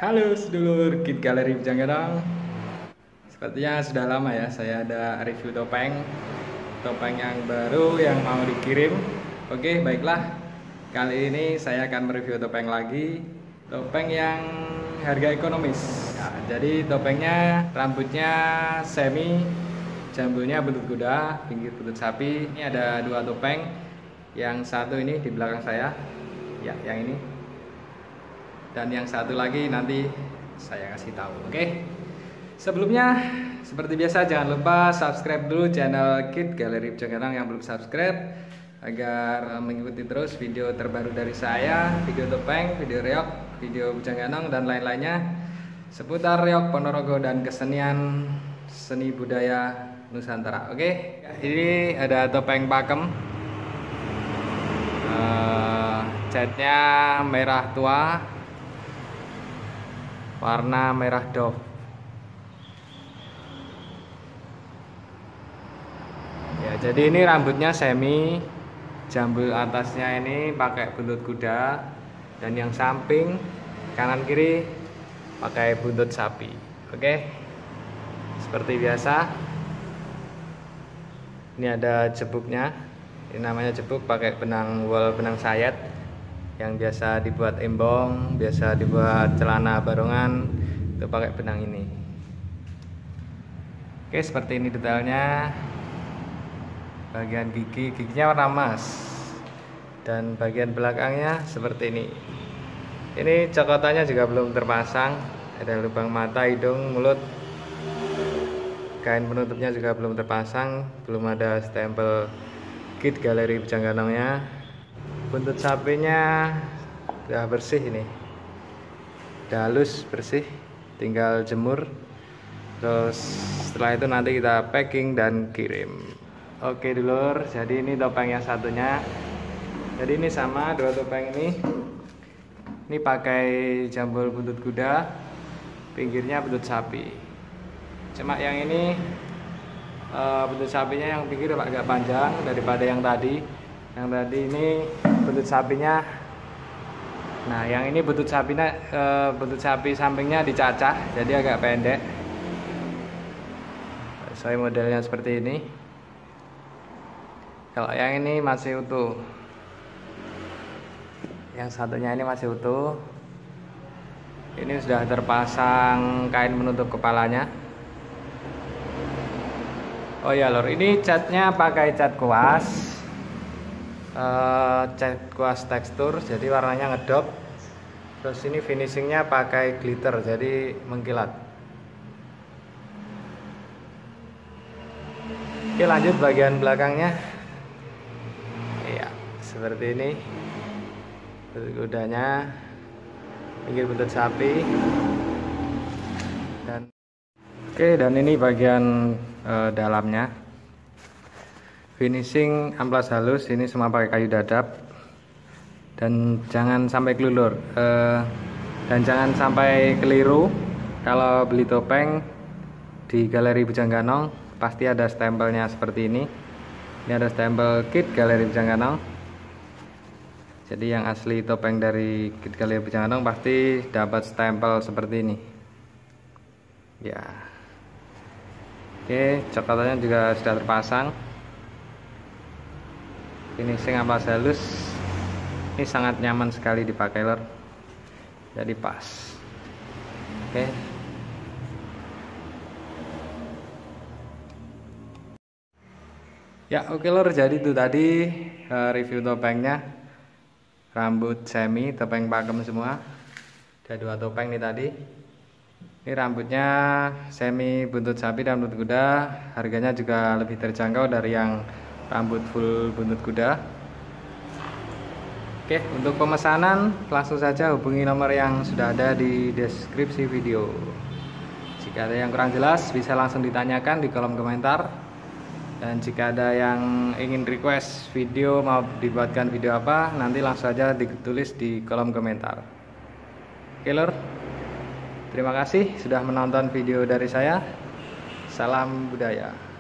Halo sedulur Kit Galeri Bujangganong. Sepertinya sudah lama ya saya ada review topeng yang baru yang mau dikirim. Oke, baiklah. Kali ini saya akan mereview topeng lagi, topeng yang harga ekonomis. Nah, jadi topengnya rambutnya semi, jambulnya buntut kuda, pinggir buntut sapi. Ini ada dua topeng. Yang satu ini di belakang saya, ya, yang ini. Dan yang satu lagi nanti saya kasih tahu. Oke. Sebelumnya seperti biasa jangan lupa subscribe dulu channel Kit Galeri Bujangganong yang belum subscribe agar mengikuti terus video terbaru dari saya, video topeng, video reog, video Bujangganong dan lain-lainnya seputar reog Ponorogo dan kesenian seni budaya Nusantara. Oke. Ini ada topeng pakem. Catnya merah tua, warna merah doff. Ya, jadi ini rambutnya semi, jambul atasnya ini pakai buntut kuda, dan yang samping kanan kiri pakai buntut sapi. Oke, seperti biasa. Ini ada jebuknya. Ini namanya jebuk, pakai benang wol, benang sayat yang biasa dibuat embong, biasa dibuat celana barongan, itu pakai benang ini. Oke, seperti ini detailnya. Bagian giginya warna emas, dan bagian belakangnya seperti ini. Ini cokotannya juga belum terpasang, ada lubang mata, hidung, mulut. Kain penutupnya juga belum terpasang, belum ada stempel Kit Galeri Bujangganongnya. Buntut sapinya udah bersih, ini udah halus bersih, tinggal jemur. Terus setelah itu nanti kita packing dan kirim. Oke dulur, jadi ini topeng yang satunya. Jadi ini sama, dua topeng ini pakai jambul buntut kuda, pinggirnya buntut sapi. Cuma yang ini buntut sapinya yang pinggir agak panjang daripada yang tadi. Yang tadi ini buntut sapinya, nah yang ini buntut sapi sampingnya dicacah jadi agak pendek. Saya modelnya seperti ini. Kalau yang ini masih utuh, yang satunya ini masih utuh. Ini sudah terpasang kain menutup kepalanya. Oh ya lor, ini catnya pakai cat kuas. Cat kuas tekstur, jadi warnanya ngedop. Terus ini finishingnya pakai glitter, jadi mengkilat. Oke, lanjut bagian belakangnya. Iya, seperti ini. Buntut kudanya, pinggir buntut sapi. Dan ini bagian dalamnya. Finishing amplas halus, ini semua pakai kayu dadap. Dan jangan sampai kelulur, dan jangan sampai keliru kalau beli topeng di Galeri Bujangganong. Pasti ada stempelnya seperti ini. Ini ada stempel Kit Galeri Bujangganong. Jadi yang asli topeng dari Kit Galeri Bujangganong pasti dapat stempel seperti ini ya. Oke, cokotannya juga sudah terpasang. Finishing amplas halus. Ini sangat nyaman sekali dipakai lor, jadi pas. Oke. Ya oke lor, jadi itu tadi review topengnya. Rambut semi, topeng pakem semua. Ada dua topeng nih tadi. Ini rambutnya semi buntut sapi dan buntut kuda. Harganya juga lebih terjangkau dari yang rambut full buntut kuda. Oke, untuk pemesanan langsung saja hubungi nomor yang sudah ada di deskripsi video. Jika ada yang kurang jelas bisa langsung ditanyakan di kolom komentar. Dan jika ada yang ingin request video mau dibuatkan video apa, nanti langsung saja ditulis di kolom komentar. Oke lor, terima kasih sudah menonton video dari saya. Salam budaya.